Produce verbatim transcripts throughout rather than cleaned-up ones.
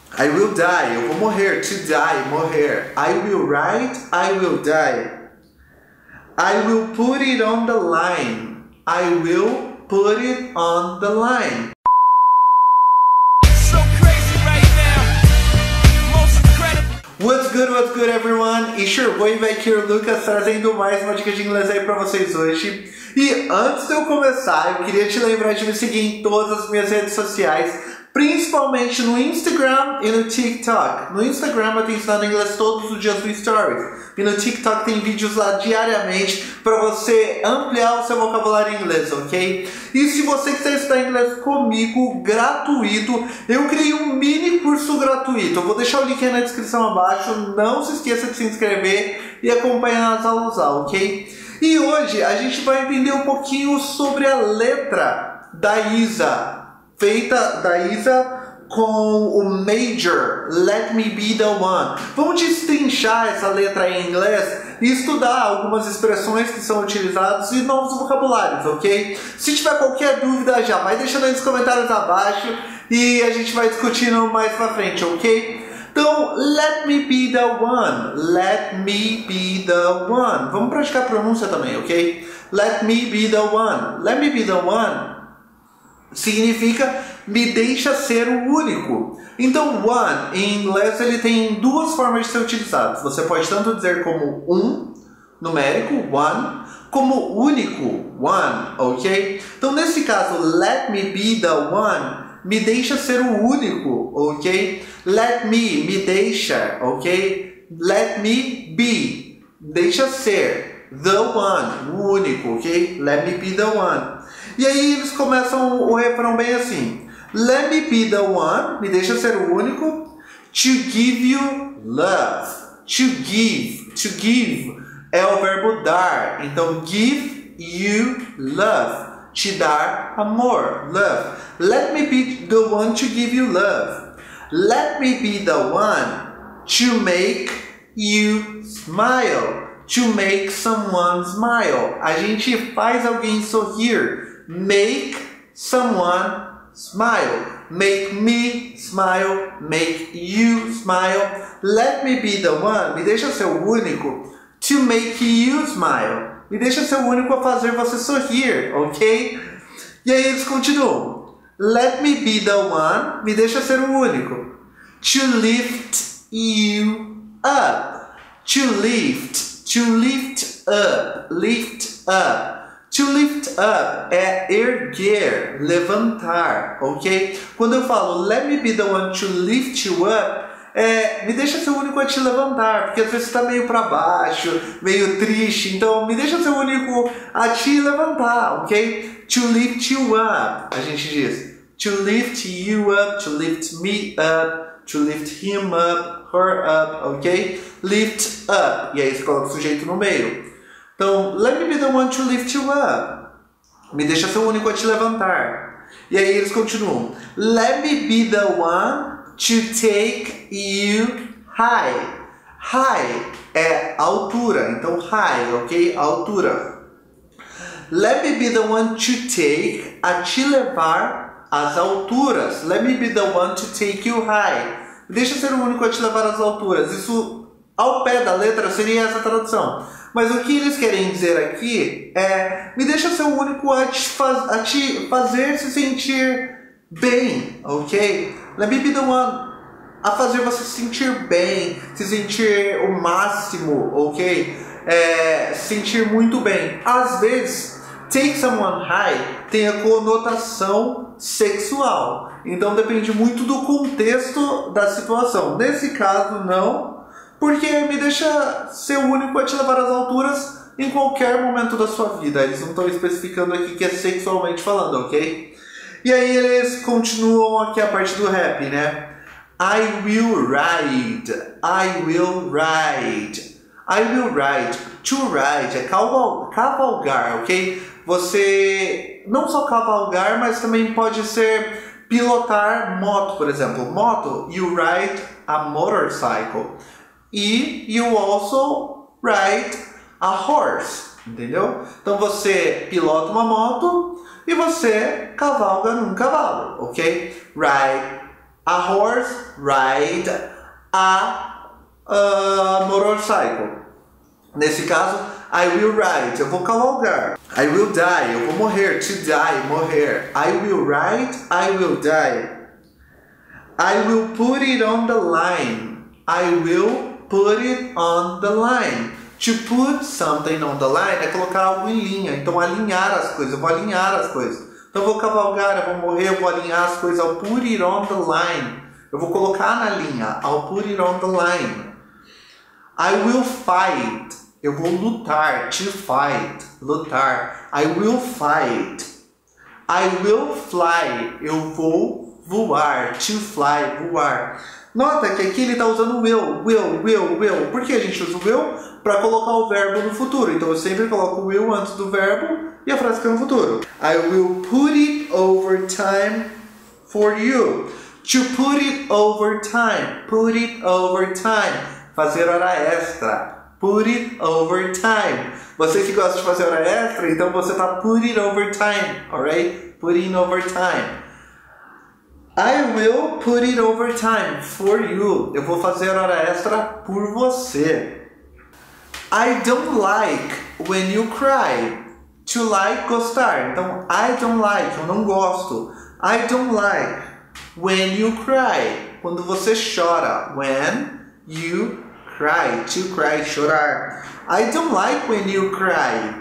I will die, eu vou morrer. To die, morrer. I will ride, I will die. I will put it on the line. I will put it on the line. So crazy right now. Most incredible. What's good, what's good everyone? It's your boy back here, Lucas, trazendo mais uma dica de inglês aí pra vocês hoje. E antes de eu começar, eu queria te lembrar de me seguir em todas as minhas redes sociais, principalmente no Instagram e no TikTok. No Instagram eu tenho ensinado inglês todos os dias no Stories. E no TikTok tem vídeos lá diariamente para você ampliar o seu vocabulário em inglês, ok? E se você quiser estudar inglês comigo, gratuito, eu criei um mini curso gratuito. Eu vou deixar o link aí na descrição abaixo. Não se esqueça de se inscrever e acompanhar as aulas lá, ok? E hoje a gente vai entender um pouquinho sobre a letra da Isa. Feita da Isa com o Major, Let Me Be The One. Vamos destrinchar essa letra em inglês e estudar algumas expressões que são utilizadas e novos vocabulários, ok? Se tiver qualquer dúvida, já vai deixando aí nos comentários abaixo e a gente vai discutindo mais pra frente, ok? Então, let me be the one. Let me be the one. Vamos praticar a pronúncia também, ok? Let me be the one. Let me be the one significa me deixa ser o único. Então, one em inglês ele tem duas formas de ser utilizado. Você pode tanto dizer como um, numérico, one, como único, one, ok? Então, nesse caso, let me be the one, me deixa ser o único, ok? Let me, me deixa, ok? Let me be, deixa ser, the one, o único, ok? Let me be the one. E aí eles começam o refrão bem assim. Let me be the one, me deixa ser o único. To give you love. To give, to give é o verbo dar. Então, give you love. Te dar amor, love. Let me be the one to give you love. Let me be the one to make you smile. To make someone smile. A gente faz alguém sorrir. Make someone smile. Make me smile. Make you smile. Let me be the one. Me deixa ser o único. To make you smile. Me deixa ser o único a fazer você sorrir, ok? E aí eles continuam. Let me be the one. Me deixa ser o único. To lift you up. To lift. To lift up. Lift up. To lift up é erguer, levantar, ok? Quando eu falo let me be the one to lift you up, é, me deixa ser o único a te levantar, porque às vezes você está meio para baixo, meio triste, então me deixa ser o único a te levantar, ok? To lift you up, a gente diz. To lift you up, to lift me up, to lift him up, her up, ok? Lift up, e aí você coloca o sujeito no meio. Então, let me be the one to lift you up. Me deixa ser o único a te levantar. E aí eles continuam. Let me be the one to take you high. High é altura. Então, high, ok? Altura. Let me be the one to take, a te levar às alturas. Let me be the one to take you high. Me deixa ser o único a te levar às alturas. Isso, ao pé da letra, seria essa tradução. Mas o que eles querem dizer aqui é me deixa ser o único a te, faz, a te fazer se sentir bem, ok? Let me be the one a fazer você se sentir bem, se sentir o máximo, ok? É, se sentir muito bem. Às vezes, take someone high tem a conotação sexual. Então depende muito do contexto da situação. Nesse caso, não. Porque me deixa ser o único a te levar às alturas em qualquer momento da sua vida. Eles não estão especificando aqui que é sexualmente falando, ok? E aí eles continuam aqui a parte do rap, né? I will ride. I will ride. I will ride. To ride é caval cavalgar, ok? Você não só cavalgar, mas também pode ser pilotar moto, por exemplo. Moto, you ride a motorcycle. E you also ride a horse, entendeu? Então você pilota uma moto e você cavalga num cavalo, ok? Ride A horse ride a, a motorcycle. Nesse caso, I will ride, eu vou cavalgar. I will die, eu vou morrer. To die, morrer. I will ride, I will die. I will put it on the line. I will put it on the line. To put something on the line é colocar algo em linha. Então, alinhar as coisas. Eu vou alinhar as coisas. Então, eu vou cavalgar, eu vou morrer, eu vou alinhar as coisas. I'll put it on the line. Eu vou colocar na linha. I'll put it on the line. I will fight. Eu vou lutar. To fight. Lutar. I will fight. I will fly. Eu vou voar. To fly. Voar. Nota que aqui ele está usando will. Will, will, will. Por que a gente usa o will? Para colocar o verbo no futuro. Então eu sempre coloco o will antes do verbo e a frase fica no futuro. I will put it over time for you. To put it over time. Put it over time. Fazer hora extra. Put it over time. Você que gosta de fazer hora extra, então você está put it over time. Alright? Putting over time. I will put it over time for you. Eu vou fazer hora extra por você. I don't like when you cry. To like, gostar. Então, I don't like, eu não gosto. I don't like when you cry. Quando você chora. When you cry. To cry, chorar. I don't like when you cry.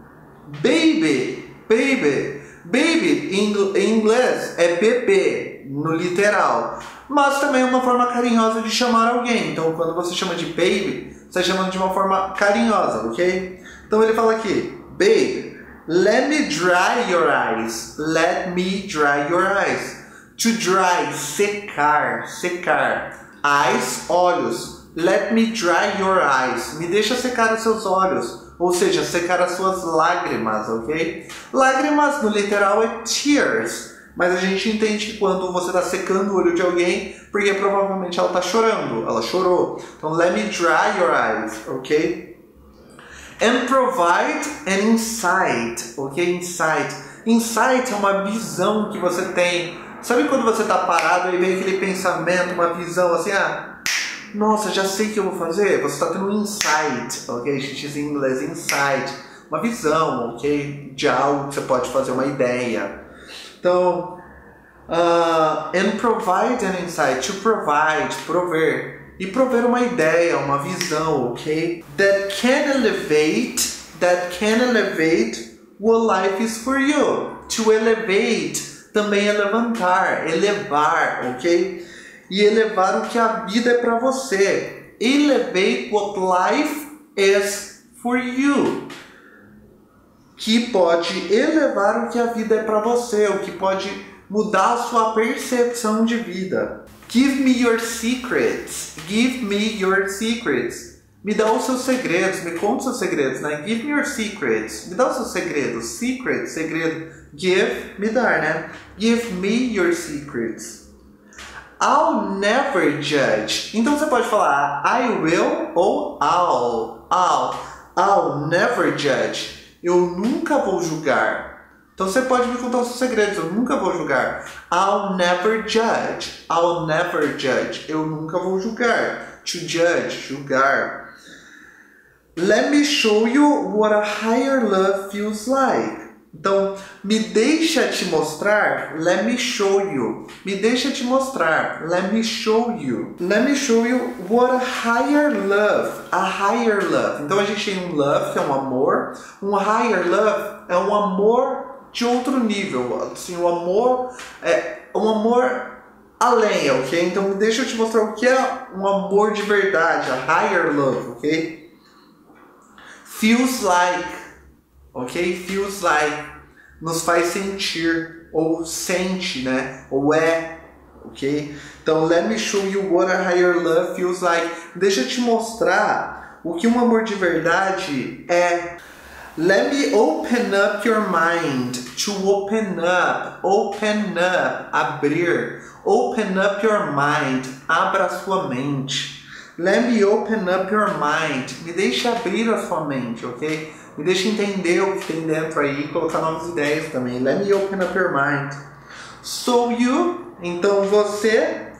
Baby, baby. Baby, em inglês, é bebê, no literal. Mas também é uma forma carinhosa de chamar alguém. Então, quando você chama de baby, você está chamando de uma forma carinhosa, ok? Então, ele fala aqui, baby, let me dry your eyes. Let me dry your eyes. To dry, secar, secar. Eyes, olhos. Let me dry your eyes. Me deixa secar os seus olhos. Ou seja, secar as suas lágrimas, ok? Lágrimas no literal é tears. Mas a gente entende que quando você está secando o olho de alguém, porque provavelmente ela está chorando. Ela chorou. Então, let me dry your eyes, ok? And provide an insight, ok? Insight. Insight é uma visão que você tem. Sabe quando você está parado e vem aquele pensamento, uma visão assim, ah... Nossa, já sei o que eu vou fazer. Você está tendo um insight, ok? A gente diz em inglês insight. Uma visão, ok? De algo que você pode fazer uma ideia. Então, uh, and provide an insight. To provide, prover. E prover uma ideia, uma visão, ok? That can elevate, that can elevate what life is for you. To elevate também é levantar, elevar, ok? E elevar o que a vida é para você. Elevate what life is for you. Que pode elevar o que a vida é para você, o que pode mudar a sua percepção de vida. Give me your secrets. Give me your secrets. Me dá os seus segredos, me conta os seus segredos, né? Give me your secrets. Me dá os seus segredos. Secret, segredo. Give, me dar, né? Give me your secrets. I'll never judge. Então você pode falar I will ou I'll. I'll. I'll never judge. Eu nunca vou julgar. Então você pode me contar os seus segredos. Eu nunca vou julgar. I'll never judge. I'll never judge. Eu nunca vou julgar. To judge, julgar. Let me show you what a higher love feels like. Então, me deixa te mostrar. Let me show you. Me deixa te mostrar. Let me show you. Let me show you what a higher love. A higher love. Então a gente tem um love, que é um amor. Um higher love é um amor de outro nível. Assim, um amor é um amor além, ok? Então me deixa eu te mostrar o que é um amor de verdade. A higher love, ok? Feels like. Ok? Feels like. Nos faz sentir. Ou sente, né? Ou é. Ok? Então, let me show you what a higher love feels like. Deixa eu te mostrar o que um amor de verdade é. Let me open up your mind. To open up. Open up. Abrir. Open up your mind. Abra a sua mente. Let me open up your mind. Me deixa abrir a sua mente, ok? Me deixa entender o que tem dentro aí e colocar novas ideias também. Let me open up your mind. So you, então você,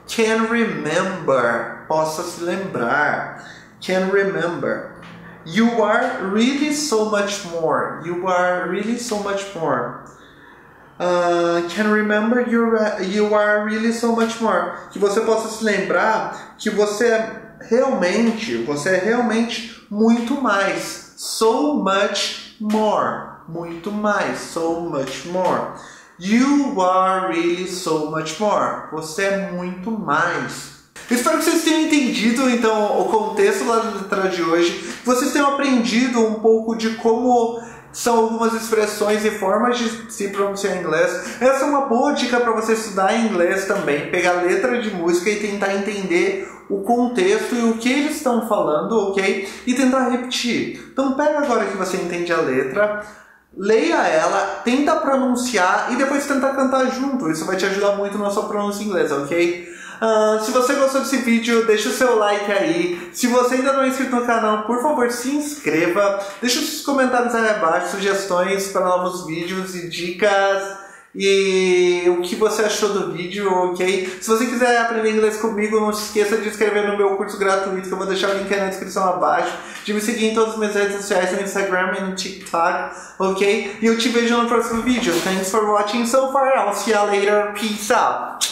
Can remember, possa se lembrar. Can remember. You are really so much more. You are really so much more. Uh, can remember you you are really so much more. Que você possa se lembrar que você é realmente, você é realmente muito mais. So much more. Muito mais. So much more. You are really so much more. Você é muito mais. Espero que vocês tenham entendido, então, o contexto da letra de hoje. Que vocês tenham aprendido um pouco de como são algumas expressões e formas de se pronunciar em inglês. Essa é uma boa dica para você estudar inglês também. Pegar letra de música e tentar entender o contexto e o que eles estão falando, ok? E tentar repetir. Então pega agora que você entende a letra, leia ela, tenta pronunciar e depois tenta cantar junto. Isso vai te ajudar muito na sua pronúncia em inglês, ok? Uh, se você gostou desse vídeo, deixa o seu like aí. Se você ainda não é inscrito no canal, por favor, se inscreva. Deixa os seus comentários aí abaixo, sugestões para novos vídeos e dicas. E o que você achou do vídeo, ok? Se você quiser aprender inglês comigo, não se esqueça de inscrever no meu curso gratuito, que eu vou deixar o link aí na descrição abaixo. De me seguir em todas as minhas redes sociais, no Instagram e no TikTok, ok? E eu te vejo no próximo vídeo. Thanks for watching so far. I'll see you later. Peace out.